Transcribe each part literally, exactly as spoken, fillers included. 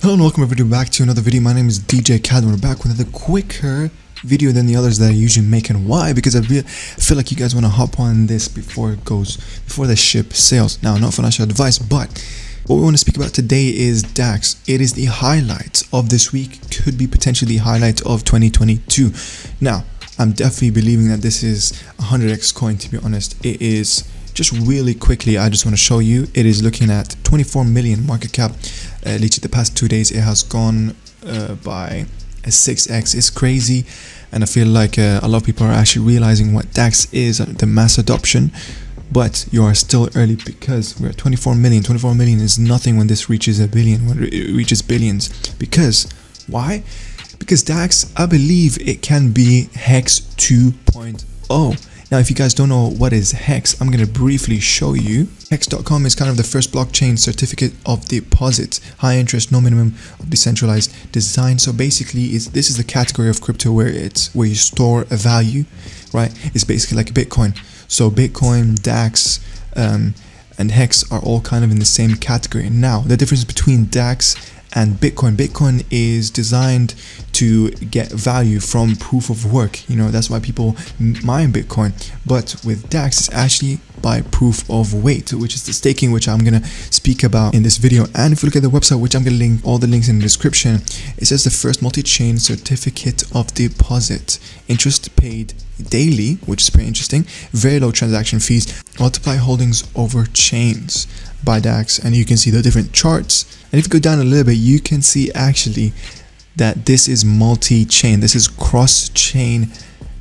Hello and welcome everybody back to another video. My name is D J Cad and we're back with another quicker video than the others that I usually make. And why? Because I, really, I feel like you guys want to hop on this before it goes, before the ship sails. Now, not financial advice, but what we want to speak about today is DAX. It is the highlight of this week, could be potentially the highlight of twenty twenty-two. Now, I'm definitely believing that this is a one hundred X coin, to be honest. It is. Just really quickly, I just want to show you, it is looking at twenty-four million market cap. Uh, literally the past two days it has gone uh, by a six X. It's crazy, and I feel like uh, a lot of people are actually realizing what DAX is, the mass adoption, but you are still early because we're at twenty-four million. twenty-four million is nothing when this reaches a billion, when it reaches billions. Because why? Because DAX, I believe it can be Hex two point oh. Now, if you guys don't know what is Hex, I'm going to briefly show you. Hex dot com is kind of the first blockchain certificate of deposit, high interest, no minimum of decentralized design. So basically, it's, this is the category of crypto where it's where you store a value, right? It's basically like Bitcoin. So Bitcoin, DAX, um, and Hex are all kind of in the same category. Now, the difference between DAX and Bitcoin, Bitcoin is designed to get value from proof of work. You know, that's why people mine Bitcoin. But with DAX, it's actually by proof of weight, which is the staking, which I'm gonna speak about in this video. And if you look at the website, which I'm gonna link all the links in the description, it says the first multi-chain certificate of deposit, interest paid daily, which is pretty interesting, very low transaction fees, multiply holdings over chains by DAX. And you can see the different charts. And if you go down a little bit, you can see actually that this is multi-chain, this is cross-chain,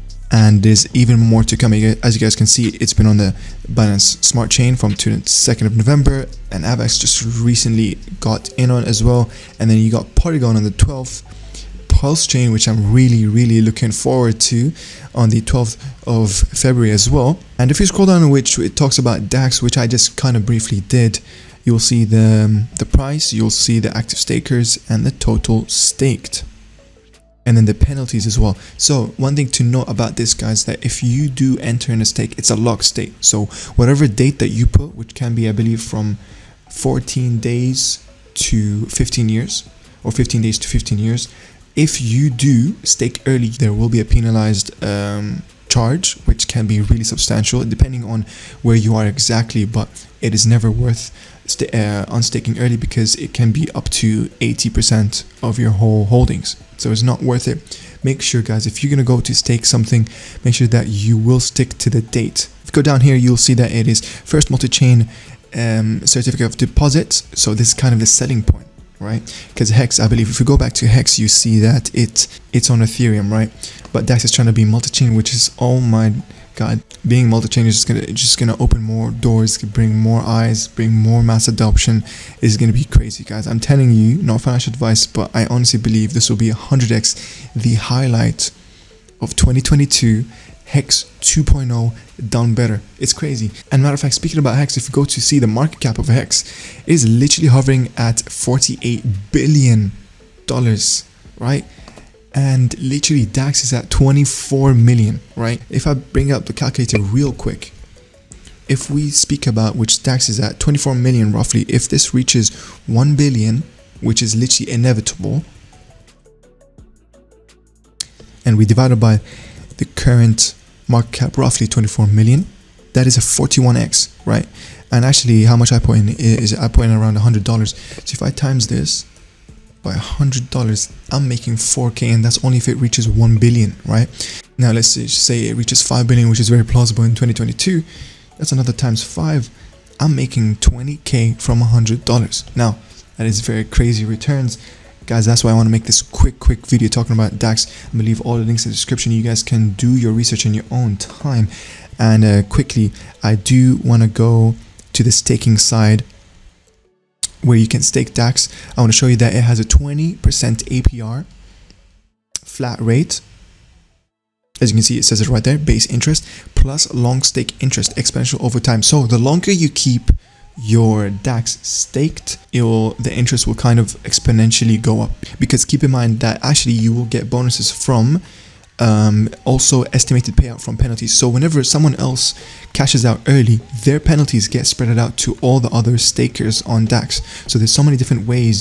and there's even more to come. As you guys can see, it's been on the Binance Smart Chain from the second of November, and Avax just recently got in on as well. And then you got Polygon on the twelfth, Pulse Chain, which I'm really really looking forward to, on the twelfth of February as well. And if you scroll down, which it talks about DAX, which I just kind of briefly did, you'll see the um, the price, you'll see the active stakers and the total staked, and then the penalties as well. So one thing to note about this, guys, that if you do enter in a stake, it's a locked stake. So whatever date that you put, which can be, I believe, from fourteen days to fifteen years, or fifteen days to fifteen years, if you do stake early, there will be a penalized um, charge, which can be really substantial depending on where you are exactly, but it is never worth st uh, unstaking early because it can be up to eighty percent of your whole holdings. So it's not worth it. Make sure, guys, if you're gonna go to stake something, make sure that you will stick to the date. If you go down here, you'll see that it is first multi-chain um, certificate of deposit. So this is kind of the selling point, right? Because Hex, I believe, if you go back to Hex, you see that it it's on Ethereum, right? But DAX is trying to be multi-chain, which is, oh my god, being multi-chain is just gonna just gonna open more doors, bring more eyes, bring more mass adoption. Is gonna be crazy, guys. I'm telling you, not financial advice, but I honestly believe this will be one hundred X, the highlight of twenty twenty-two. Hex two point oh done better. It's crazy. And matter of fact, speaking about Hex, if you go to see the market cap of Hex, it is literally hovering at forty-eight billion dollars, right? And literally DAX is at twenty-four million, right? If I bring up the calculator real quick, if we speak about which DAX is at twenty-four million roughly, if this reaches one billion, which is literally inevitable, and we divide it by the current market cap, roughly twenty-four million, that is a forty-one X, right? And actually, how much I put in is I put in around one hundred dollars. So if I times this by one hundred dollars, I'm making four K, and that's only if it reaches one billion, right? Now let's say it reaches five billion, which is very plausible in twenty twenty-two. That's another times five. I'm making twenty K from one hundred dollars. Now that is very crazy returns, guys. That's why I want to make this quick quick video talking about DAX. I'm gonna leave all the links in the description. You guys can do your research in your own time. And uh, quickly, I do want to go to the staking side, where you can stake DAX. I want to show you that it has a twenty percent A P R flat rate. As you can see, it says it right there, base interest plus long stake interest, exponential over time. So the longer you keep your DAX staked, it will, the interest will kind of exponentially go up, because keep in mind that actually you will get bonuses from um, also estimated payout from penalties. So whenever someone else cashes out early, their penalties get spread out to all the other stakers on DAX. So there's so many different ways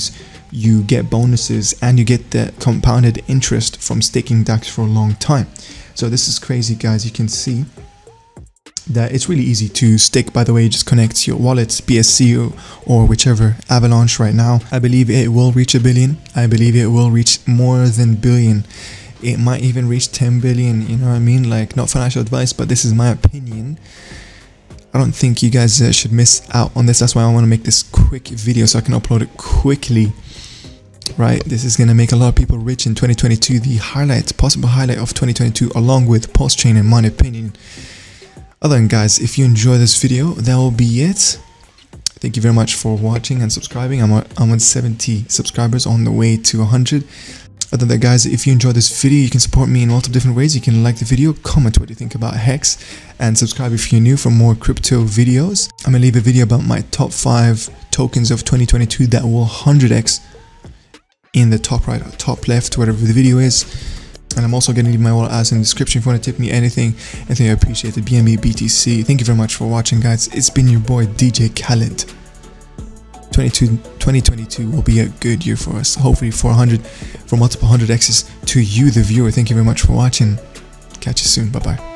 you get bonuses, and you get the compounded interest from staking DAX for a long time. So this is crazy, guys. You can see that it's really easy to stake. By the way, just connect your wallets, B S C or, or whichever, Avalanche right now. I believe it will reach a billion. I believe it will reach more than billion. It might even reach ten billion, you know what I mean? Like, not financial advice, but this is my opinion. I don't think you guys uh, should miss out on this. That's why I want to make this quick video so I can upload it quickly. Right, this is going to make a lot of people rich in twenty twenty-two. The highlight, possible highlight of twenty twenty-two, along with Pulsechain, in my opinion. Other than, guys, if you enjoy this video, that will be it. Thank you very much for watching and subscribing. I'm on, I'm on seventy subscribers, on the way to one hundred. Other than that, guys, if you enjoyed this video, you can support me in multiple different ways. You can like the video, comment what you think about Hex, and subscribe if you're new for more crypto videos. I'm gonna leave a video about my top five tokens of twenty twenty-two that will one hundred X in the top right or top left, whatever the video is. And I'm also gonna leave my wallet address in the description if you want to tip me anything. Anything I appreciate it. B N B, B T C. Thank you very much for watching, guys. It's been your boy D J Khaled. twenty twenty-two will be a good year for us. Hopefully for one hundred, for multiple one hundred X's to you, the viewer. Thank you very much for watching. Catch you soon. Bye bye.